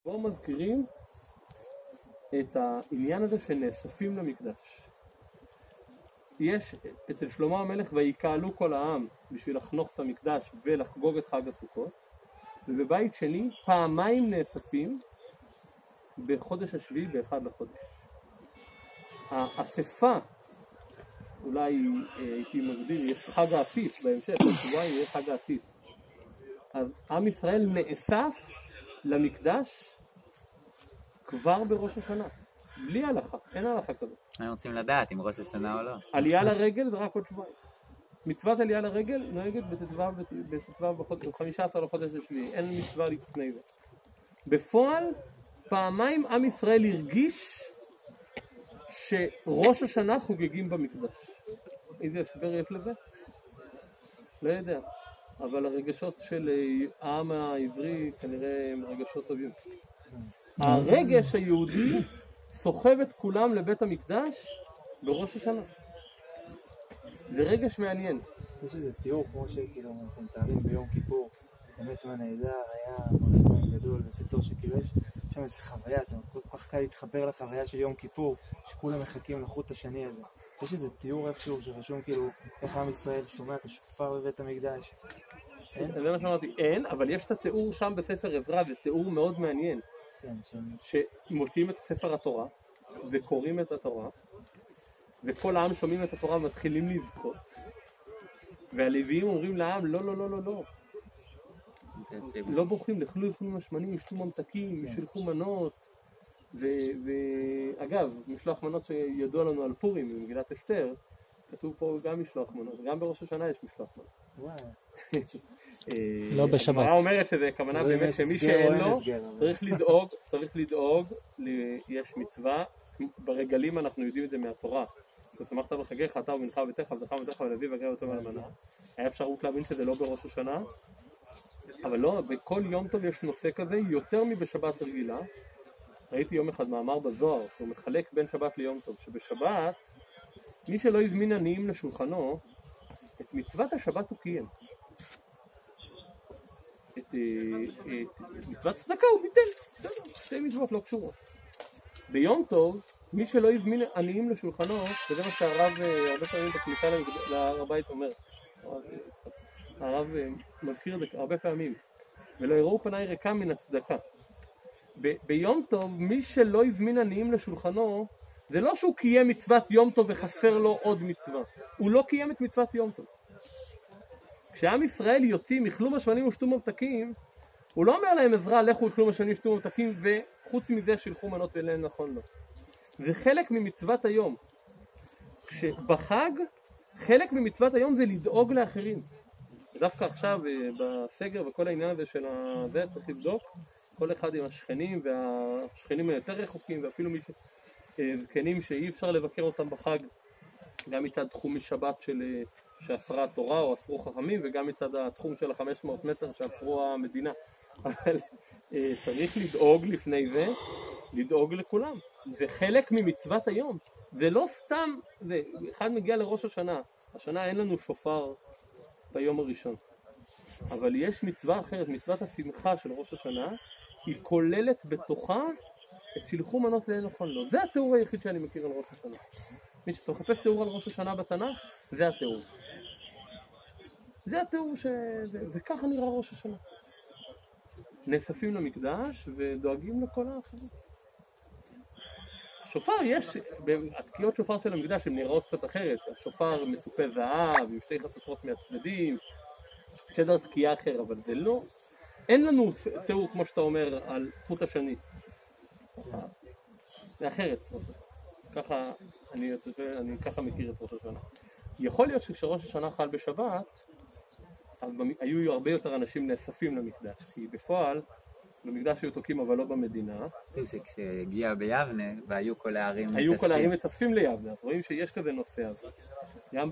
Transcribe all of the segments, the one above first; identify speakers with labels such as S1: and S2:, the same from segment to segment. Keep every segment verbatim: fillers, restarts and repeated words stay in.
S1: בואו מזכירים את העניין הזה שנאספים למקדש. יש אצל שלמה המלך ויקהלו כל העם בשביל לחנוך את המקדש ולחגוג את חג הסוכות, ובבית שני פעמיים נאספים בחודש השביעי באחד לחודש. האספה, אולי הייתי מגדיר, יש חג האסיף בהמשך, בשבועיים יש חג האסיף. אז עם ישראל נאסף למקדש כבר בראש השנה, בלי הלכה, אין הלכה כזאת.
S2: אנחנו רוצים לדעת אם ראש השנה או לא.
S1: עלייה לרגל זה רק עוד שבועיים. מצוות עלייה לרגל נוהגת בט"ו ב-חמישה עשר לחודש השביעי, אין מצווה לפני זה. בפועל פעמיים עם ישראל הרגיש שראש השנה חוגגים במקדש. איזה הסבר יש לזה? לא יודע, אבל הרגשות של העם העברי כנראה הם רגשות טובים. הרגש היהודי סוחב את כולם לבית המקדש בראש השנה. זה רגש מעניין.
S3: יש איזה תיאור כמו שכאילו אנחנו מתארים ביום כיפור, באמת מה נהדר, היה מראה גדול וציטור שכאילו יש שם איזה חוויה, כל כך קל להתחבר לחוויה של יום כיפור, שכולם מחכים לחוט השני הזה. יש איזה תיאור איפשהו שרשום כאילו איך עם ישראל שומע את השופר בבית המקדש. אין?
S1: זה מה שאמרתי, אין, אבל יש את התיאור שם בספר עזרא, זה תיאור מאוד מעניין.
S3: כן,
S1: שמוציאים את ספר התורה וקוראים את התורה וכל העם שומעים את התורה ומתחילים לבכות, והלוויים אומרים לעם לא לא לא לא לא לא בוכים, לכלו יאכלו משמנים, ישתו ממתקים, ישלחו מנות. ואגב, משלוח מנות שידוע לנו על פורים במגילת אסתר, כתוב פה גם משלוח מנות, גם בראש השנה יש משלוח מנות.
S4: לא בשבת.
S1: הגמרא אומרת שזה כוונה באמת שמי שאין לו צריך לדאוג, צריך לדאוג, יש מצווה, ברגלים אנחנו יודעים את זה מהתורה. ושמחת בחגיך אתה ובנך ובתך ובתך ובתך ולאביו והגר אותו ואלמנה. היה אפשרות להבין שזה לא בראש השנה, אבל לא, בכל יום טוב יש נושא כזה יותר מבשבת רגילה. ראיתי יום אחד מאמר בזוהר שהוא מחלק בין שבת ליום טוב, שבשבת מי שלא הזמין עניים לשולחנו, את מצוות השבת הוא קיים. את, את מצוות צדקה הוא ביטל. שתי מצוות לא קשורות. ביום טוב, מי שלא הזמין עניים לשולחנו, וזה מה שהרב הרבה פעמים בכניסה להר הבית אומר, הרב מזכיר את זה הרבה פעמים, ולא יראו פניי ריקה מן הצדקה. ב- ביום טוב, מי שלא הזמין עניים לשולחנו, זה לא שהוא קיים מצוות יום טוב וחסר לו עוד מצווה. הוא לא קיים את מצוות יום טוב. כשעם ישראל יוצאים, יאכלו משמנים ושתו ממתקים, הוא לא אומר להם עזרה, לכו יאכלו משמנים ושתו ממתקים, וחוץ מזה שילכו מנות ואליהם נכון לו. זה חלק ממצוות היום. כשבחג, חלק ממצוות היום זה לדאוג לאחרים. ודווקא עכשיו, בסגר וכל העניין הזה של זה, צריך לבדוק, כל אחד עם השכנים, והשכנים היותר רחוקים, ואפילו מי זקנים שאי אפשר לבקר אותם בחג, גם מצד תחום משבת של שאסרה התורה או אסרו חכמים, וגם מצד התחום של ה-חמש מאות מטר שאסרו המדינה. אבל צריך לדאוג לפני זה, לדאוג לכולם. זה חלק ממצוות היום. זה לא סתם, זה, אחד מגיע לראש השנה, השנה אין לנו שופר ביום הראשון. אבל יש מצווה אחרת, מצוות השמחה של ראש השנה, היא כוללת בתוכה את שילחו מנות לאין נכון לו. זה התיאור היחיד שאני מכיר על ראש השנה. מי שאתה מחפש תיאור על ראש השנה בתנ"ך, זה התיאור. זה התיאור ש... וככה נראה ראש השנה. נאספים למקדש ודואגים לכל האחרים. השופר יש, התקיעות שופר של המקדש הן נראות קצת אחרת. השופר מצופה זהב עם שתי חצוצרות מהצדדים, סדר תקיעה אחר, אבל זה לא, אין לנו תיאור כמו שאתה אומר על חוט השני. זה אחרת. ככה, אני, אני ככה מכיר את ראש השנה. יכול להיות שכשראש השנה חל בשבת, אז היו הרבה יותר אנשים נאספים למקדש, כי בפועל, במקדש היו תוקים אבל לא במדינה.
S2: כשהגיע ביבנה והיו כל הערים מתאספים.
S1: היו כל הערים מתאספים ליבנה, אז רואים שיש כזה נושא הזה. גם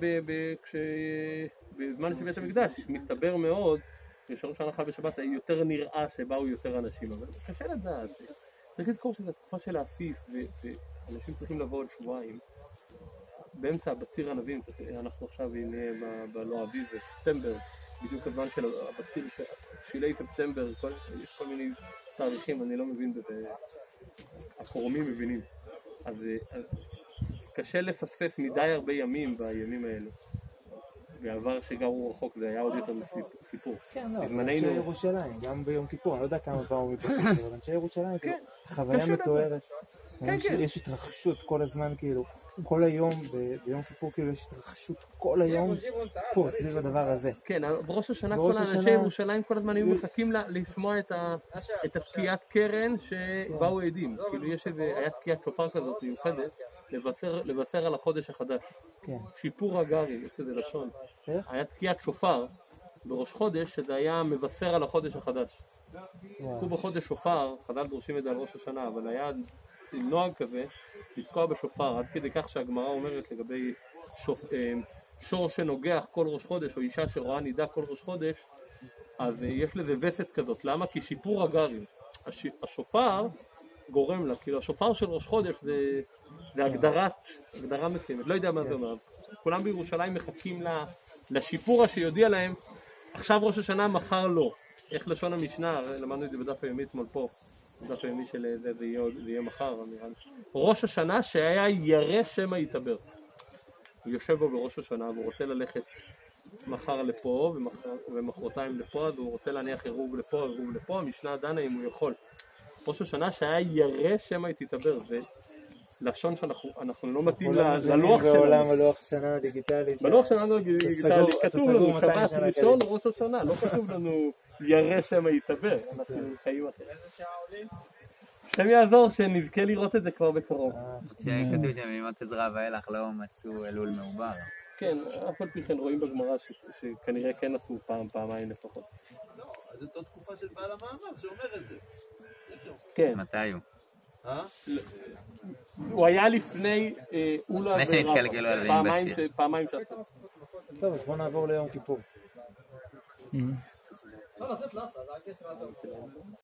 S1: בזמן של בית המקדש, מסתבר מאוד, כשראש השנה חל בשבת, יותר נראה שבאו יותר אנשים, אבל קשה לדעת. צריך לזכור שזו תקופה של האסיף, ואנשים צריכים לבוא עוד שבועיים. באמצע, בציר הנביאים, אנחנו עכשיו נהיה בלא אביב וספטמבר, בדיוק הזמן של הבציר, שילי ספטמבר, יש כל מיני תאריכים, אני לא מבין בזה, הקורמים מבינים. אז, אז קשה לפספס מדי הרבה ימים בימים האלו. בעבר שגרו רחוק זה היה עוד יותר סיפור.
S3: כן, לא, אנשי ירושלים, גם ביום כיפור, אני לא יודע כמה פעם הוא מתפסק, אבל אנשי ירושלים, חוויה מתוארת. יש התרחשות כל הזמן, כאילו, כל היום, ביום כיפור כאילו יש התרחשות כל היום פה, סביב הדבר הזה.
S1: כן, בראש השנה כל האנשי ירושלים כל הזמן היו מחכים לשמוע את התקיעת קרן שבאו עדים. כאילו יש איזה, היה תקיעת שופר כזאת מיוחדת, לבשר על החודש החדש. שיפור הגרי, יש איזה לשון. היה תקיעת שופר בראש חודש, שזה היה מבשר על החודש החדש. תקעו בחודש שופר, חז"ל דורשים את זה על ראש השנה, אבל היה נוהג כזה, לתקוע בשופר, עד כדי כך שהגמרא אומרת לגבי שופ... שור שנוגח כל ראש חודש, או אישה שרואה נידה כל ראש חודש, אז יש לזה וסת כזאת. למה? כי שיפור הגרי. הש... השופר גורם לה, כאילו השופר של ראש חודש זה, זה הגדרת, הגדרה מסוימת, לא יודע מה זה אומר. כולם בירושלים מחכים לה, לשיפור שיודיע להם, עכשיו ראש השנה, מחר לא. איך לשון המשנה, למדנו את זה בדף היומי אתמול פה, בדף היומי של זה, זה יהיה, זה יהיה מחר, ראש השנה שהיה ירא שמא יתעבר. הוא יושב בו בראש השנה והוא רוצה ללכת מחר לפה ומחרתיים לפה, אז הוא רוצה להניח עירוב לפה, עירוב לפה, המשנה דנה אם הוא יכול. ראש השנה שהיה ירא שמא יתעבר, זה לשון שאנחנו לא מתאים ללוח שלנו.
S3: בעולם הלוח שנה הדיגיטלי.
S1: בלוח שלנו הדיגיטלי כתוב לנו שבת ראשון ראש השנה, לא כתוב לנו ירא שמא יתעבר, אנחנו חיים אחרים. השם יעזור שנזכה לראות את זה כבר בקרוב.
S2: כתוב שמימות עזרא ואילך לא מצאו אלול מעובר.
S1: כן, אף על פי כן רואים בגמרא שכנראה כן עשו פעם, פעמיים לפחות.
S5: אז זאת עוד תקופה של בעל המאמר שאומר את זה.
S1: כן.
S2: מתי הוא?
S1: הוא היה לפני אולה ורבא, פעמיים שעשה.
S3: טוב, אז בוא נעבור ליום כיפור.
S5: לא, לעשות לאט, זה הקשר הזה.